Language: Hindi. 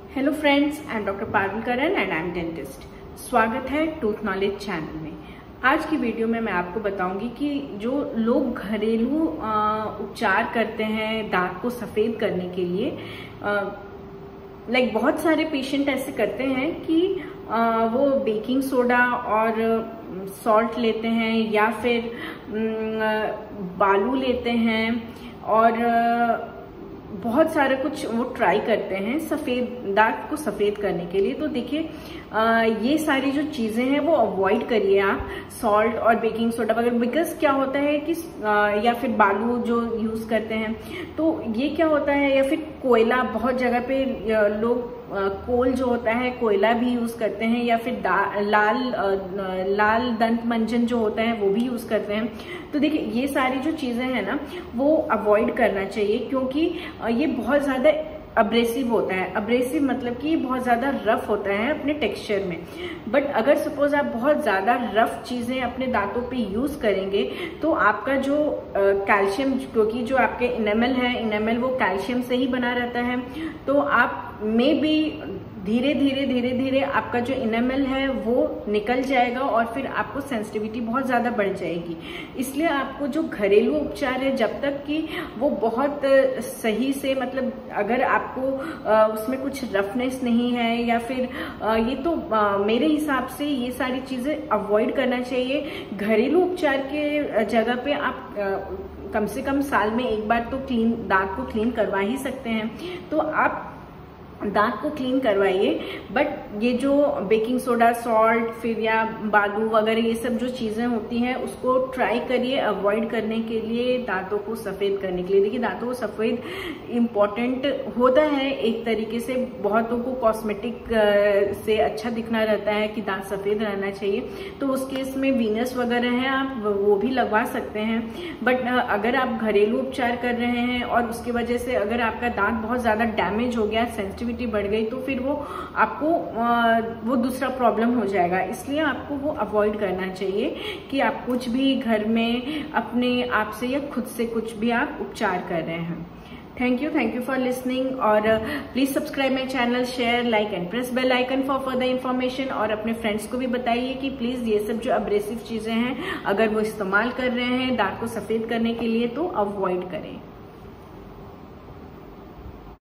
Hello friends, I am doctor Parul Karan and I am dentist. स्वागत है टूथ नॉलेज चैनल में। आज की वीडियो में मैं आपको बताऊंगी कि जो लोग घरेलू उपचार करते हैं दांत को सफेद करने के लिए, बहुत सारे पेशेंट ऐसे करते हैं कि वो बेकिंग सोडा और सॉल्ट लेते हैं या फिर बालू लेते हैं और बहुत सारा कुछ वो ट्राई करते हैं सफेद दांत को सफेद करने के लिए। तो देखिए, ये सारी जो चीजें हैं वो अवॉइड करिए आप, सॉल्ट और बेकिंग सोडा वगैरह। बिकॉज क्या होता है कि या फिर बालू जो यूज करते हैं, तो ये क्या होता है, या फिर कोयला, बहुत जगह पे लोग कोल जो होता है कोयला भी यूज करते हैं, या फिर लाल दंत मंजन जो होता है वो भी यूज करते हैं। तो देखिए, ये सारी जो चीजें हैं ना वो अवॉइड करना चाहिए, क्योंकि ये बहुत ज्यादा अब्रेसिव होता है। अब्रेसिव मतलब कि बहुत ज्यादा रफ होता है अपने टेक्सचर में। बट अगर सपोज आप बहुत ज्यादा रफ चीजें अपने दांतों पे यूज करेंगे तो आपका जो कैल्शियम, क्योंकि जो आपके इनेमल है, इनेमल वो कैल्शियम से ही बना रहता है, तो आप में भी धीरे धीरे आपका जो इनेमल है वो निकल जाएगा और फिर आपको सेंसिटिविटी बहुत ज्यादा बढ़ जाएगी। इसलिए आपको जो घरेलू उपचार है, जब तक कि वो बहुत सही से, मतलब अगर आपको उसमें कुछ रफनेस नहीं है या फिर ये, तो मेरे हिसाब से ये सारी चीजें अवॉइड करना चाहिए। घरेलू उपचार के जगह पे आप कम से कम साल में एक बार तो दांत को क्लीन करवा ही सकते हैं, तो आप दांत को क्लीन करवाइए। बट ये जो बेकिंग सोडा, सॉल्ट, फिर या बालू वगैरह, ये सब जो चीजें होती हैं उसको ट्राई करिए अवॉइड करने के लिए, दांतों को सफेद करने के लिए। देखिए, दांतों को सफेद इम्पोर्टेंट होता है एक तरीके से। बहुतों को कॉस्मेटिक से अच्छा दिखना रहता है कि दांत सफेद रहना चाहिए, तो उस केस में वीनस वगैरह है, आप वो भी लगवा सकते हैं। बट अगर आप घरेलू उपचार कर रहे हैं और उसकी वजह से अगर आपका दांत बहुत ज्यादा डैमेज हो गया, सेंसिटिविटी बढ़ गई, तो फिर वो आपको वो दूसरा प्रॉब्लम हो जाएगा। इसलिए आपको वो अवॉइड करना चाहिए कि आप कुछ भी घर में अपने आप से या खुद से कुछ भी आप उपचार कर रहे हैं। थैंक यू फॉर लिसनिंग, और please subscribe my channel, share, like and press bell icon for further information. और अपने फ्रेंड्स को भी बताइए कि प्लीज ये सब जो अब्रेसिव चीजें हैं, अगर वो इस्तेमाल कर रहे हैं दांत को सफेद करने के लिए, तो अवॉइड करें।